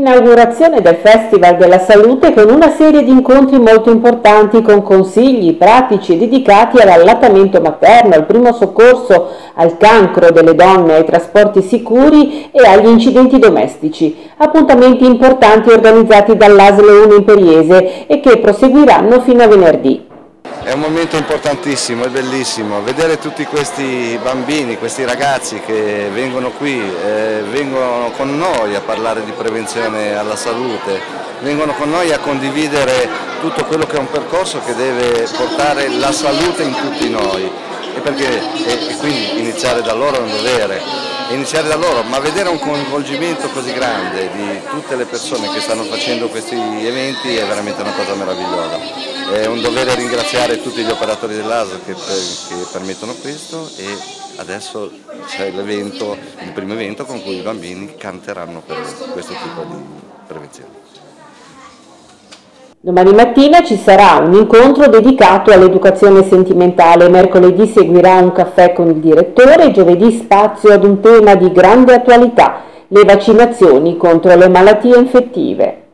Inaugurazione del Festival della Salute con una serie di incontri molto importanti con consigli pratici dedicati all'allattamento materno, al primo soccorso, al cancro delle donne, ai trasporti sicuri e agli incidenti domestici. Appuntamenti importanti organizzati dall'ASL 1 Imperiese e che proseguiranno fino a venerdì. È un momento importantissimo, è bellissimo, vedere tutti questi bambini, questi ragazzi che vengono qui, vengono con noi a parlare di prevenzione alla salute, vengono con noi a condividere tutto quello che è un percorso che deve portare la salute in tutti noi e quindi iniziare da loro è un dovere. Iniziare da loro, ma vedere un coinvolgimento così grande di tutte le persone che stanno facendo questi eventi è veramente una cosa meravigliosa. È un dovere ringraziare tutti gli operatori dell'ASL che permettono questo e adesso c'è l'evento, il primo evento con cui i bambini canteranno per questo tipo di prevenzione. Domani mattina ci sarà un incontro dedicato all'educazione sentimentale, mercoledì seguirà un caffè con il direttore, giovedì spazio ad un tema di grande attualità, le vaccinazioni contro le malattie infettive.